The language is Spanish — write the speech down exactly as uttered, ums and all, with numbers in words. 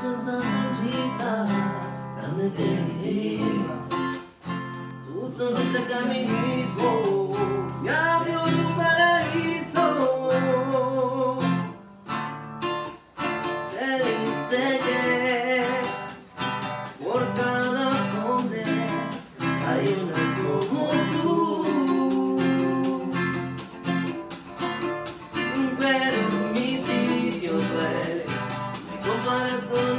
esa sonrisa tan definitiva. Tu sonrisa que a mí mismo me abrió tu paraíso. Se dice que por cada hombre hay una como tú, pero en mi sitio duele, me comparas con